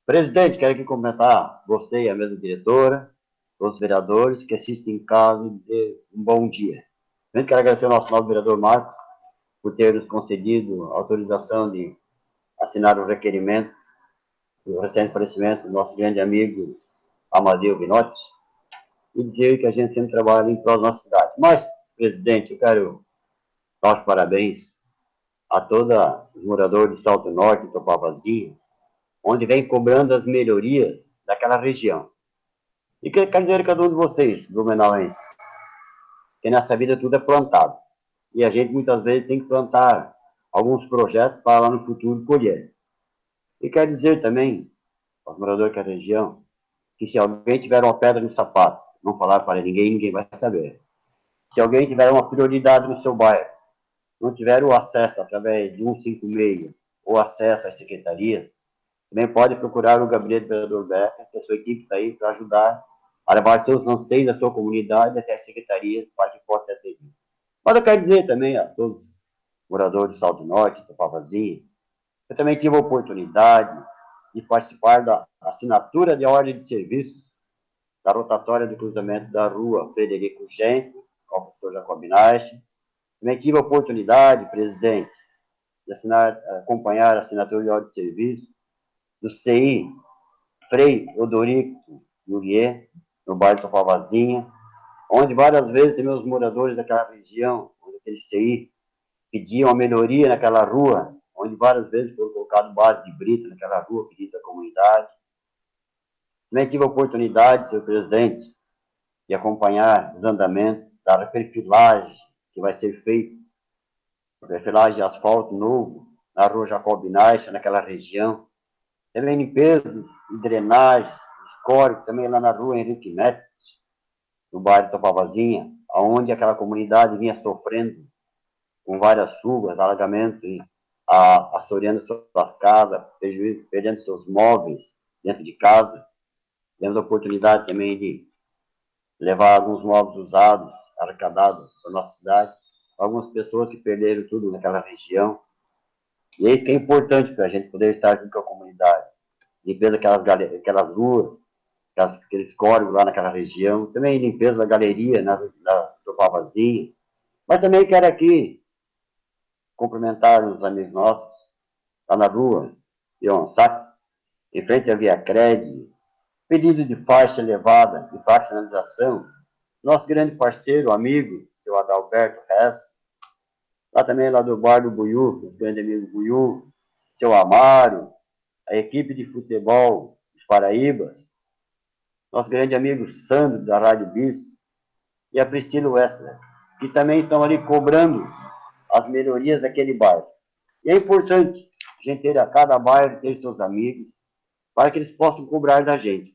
Presidente, quero aqui cumprimentar você e a mesa diretora, todos os vereadores que assistem em casa e dizer um bom dia. Também quero agradecer ao nosso novo vereador Marco por ter nos concedido a autorização de assinar o requerimento do recente falecimento do nosso grande amigo Amadeu Binotti e dizer que a gente sempre trabalha em prol da nossa cidade. Mas, presidente, eu quero dar os parabéns a todos os moradores do Salto Norte, do Topavazinho, onde vem cobrando as melhorias daquela região. E quero dizer a cada um de vocês, blumenauenses, que nessa vida tudo é plantado. E a gente muitas vezes tem que plantar alguns projetos para lá no futuro colher. E quero dizer também aos moradores da região que se alguém tiver uma pedra no sapato, não falar para ninguém, ninguém vai saber. Se alguém tiver uma prioridade no seu bairro, não tiver o acesso através de 156 ou acesso às secretarias, também pode procurar o gabinete do vereador Becker, que a sua equipe está aí para ajudar a levar seus anseios da sua comunidade até as secretarias para que possa ser atendido. Mas eu quero dizer também a todos os moradores do Salto Norte, do Pavazinho, eu também tive a oportunidade de participar da assinatura de ordem de serviço da rotatória do cruzamento da rua Frederico Gense, com o professor Jacob Nash. Também tive a oportunidade, presidente, de acompanhar a assinatura de ordem de serviço do CI Frei Odorico Jurier, no bairro de Topavazinha, onde várias vezes também os moradores daquela região, onde aquele CI pediam a melhoria naquela rua, onde várias vezes foi colocado base de brita naquela rua, pedido da comunidade. Também tive a oportunidade, senhor presidente, de acompanhar os andamentos da perfilagem que vai ser feita, perfilagem de asfalto novo, na rua Jacob Nash, naquela região. Também limpezas e drenagens, escórico, também lá na rua Henrique Neto, no bairro de Topavazinha, onde aquela comunidade vinha sofrendo com várias chuvas, alagamentos, assoreando suas casas, perdendo seus móveis dentro de casa. Temos a oportunidade também de levar alguns móveis usados, arrecadados para a nossa cidade, algumas pessoas que perderam tudo naquela região. E é isso que é importante para a gente poder estar junto com a comunidade. Limpeza daquelas ruas, aqueles córregos lá naquela região. Também limpeza da galeria na Topavazinha. Mas também quero aqui cumprimentar os amigos nossos, lá na rua, Ion Sachs, em frente à Via Cred, pedido de faixa elevada, de faixa sinalização, nosso grande parceiro, amigo, seu Adalberto Hess, lá também lá do bar do Buiú, o grande amigo Buiú, seu Amaro, a equipe de futebol dos Paraíbas, nosso grande amigo Sandro, da Rádio Bis, e a Priscila Wessler, que também estão ali cobrando as melhorias daquele bairro. E é importante a gente ter a cada bairro, ter seus amigos, para que eles possam cobrar da gente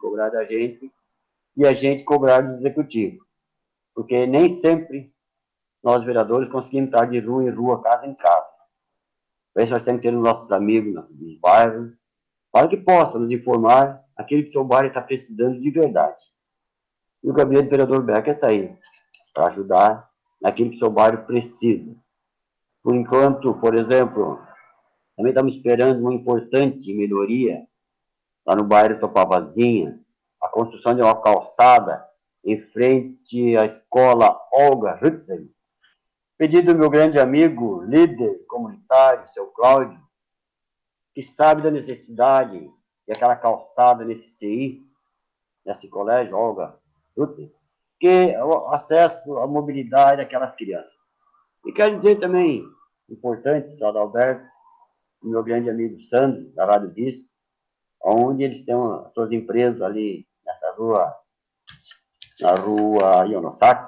e a gente cobrar do executivo. Porque nem sempre nós, vereadores, conseguimos estar de rua em rua, casa em casa. Por isso nós temos que ter os nossos amigos nos bairros, para que possam nos informar aquilo que o seu bairro está precisando de verdade. E o gabinete do vereador Becker está aí, para ajudar naquilo que o seu bairro precisa. Por enquanto, por exemplo, também estamos esperando uma importante melhoria lá no bairro Topavazinha, a construção de uma calçada em frente à escola Olga Hutzel. Pedido do meu grande amigo, líder comunitário, seu Cláudio, que sabe da necessidade de aquela calçada nesse CI, nesse colégio Olga Hutzel, que é o acesso à mobilidade daquelas crianças. E quero dizer também, importante, senhor Adalberto, o meu grande amigo Sandro, da Rádio Bis, onde eles têm as suas empresas ali nessa rua, na rua Ionossax,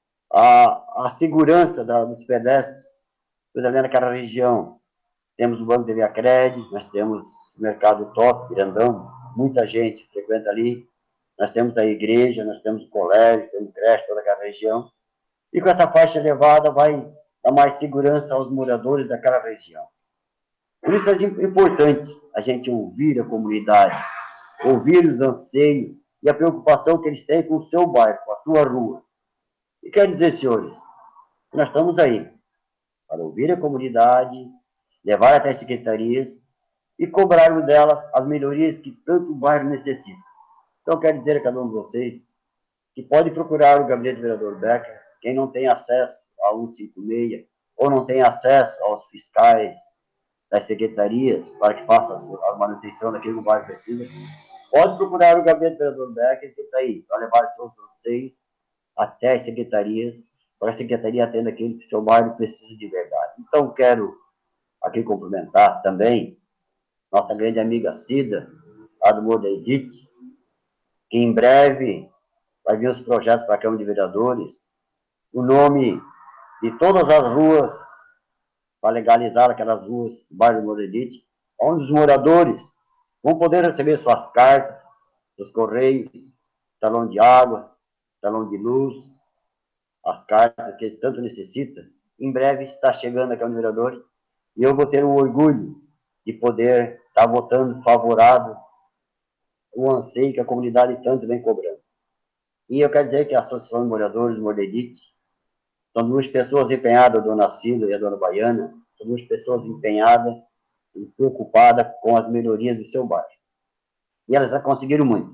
a segurança dos pedestres, ali naquela região. Temos o Banco de Via Cred, nós temos o Mercado Top, grandão, muita gente frequenta ali, nós temos a igreja, nós temos o colégio, temos creche, toda aquela região, e com essa faixa elevada vai dar mais segurança aos moradores daquela região. Por isso é importante a gente ouvir a comunidade, ouvir os anseios e a preocupação que eles têm com o seu bairro, com a sua rua. E quero dizer, senhores, que nós estamos aí para ouvir a comunidade, levar até as secretarias e cobrarmos delas as melhorias que tanto o bairro necessita. Então, quero dizer a cada um de vocês que pode procurar o gabinete do vereador Becker, quem não tem acesso a 156, ou não tem acesso aos fiscais das secretarias para que faça a manutenção daquilo que o bairro precisa, pode procurar o gabinete do vereador Becker, que está aí, para levar seus anseios até as secretarias, para a secretaria atenda aquilo que o seu bairro precisa de verdade. Então, quero aqui cumprimentar também nossa grande amiga Cida, lá do Morro da Edith, que em breve vai vir os projetos para a Câmara de Vereadores, o nome de todas as ruas, para legalizar aquelas ruas do bairro do Morro da Edith, onde os moradores vão poder receber suas cartas, seus correios, talão de água, talão de luz, as cartas que eles tanto necessitam. Em breve está chegando a Câmara de Vereadores e eu vou ter o orgulho de poder estar votando favorável o anseio que a comunidade tanto vem cobrando. E eu quero dizer que a Associação de Moradores do Morro da Edith são duas pessoas empenhadas, a dona Cida e a dona Baiana, são duas pessoas empenhadas e preocupadas com as melhorias do seu bairro. E elas já conseguiram muito.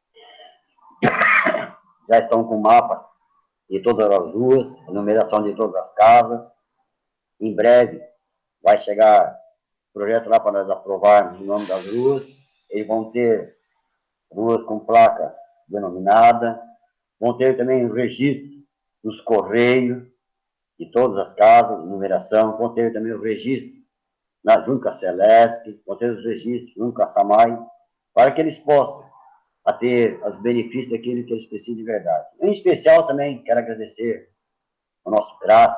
Já estão com o mapa de todas as ruas, a numeração de todas as casas. Em breve vai chegar o projeto lá para nós aprovarmos o nome das ruas. Eles vão ter ruas com placas denominadas, vão ter também o registro dos correios de todas as casas, numeração, vão ter também o registro junto com a Celeste, vão ter os registros junto com a Samai, para que eles possam ter os benefícios daquilo que eles precisam de verdade. Em especial também quero agradecer ao nosso Graça,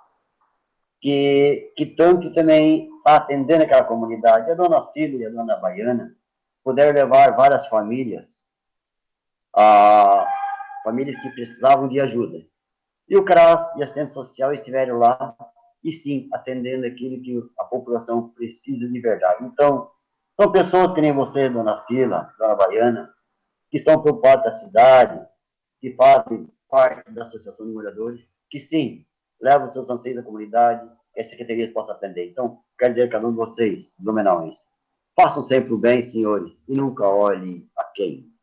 que tanto também está atendendo aquela comunidade. A dona Cida e a dona Baiana puderam levar várias famílias, famílias que precisavam de ajuda. E o CRAS e a assistente social estiveram lá e sim, atendendo aquilo que a população precisa de verdade. Então, são pessoas que nem você, dona Cila, dona Baiana, que estão preocupadas com a cidade, que fazem parte da Associação de Moradores, que sim, levam os seus anseios à comunidade, que as secretarias possam atender. Então, quero dizer a cada um de vocês, blumenauenses, façam sempre o bem, senhores, e nunca olhem a quem.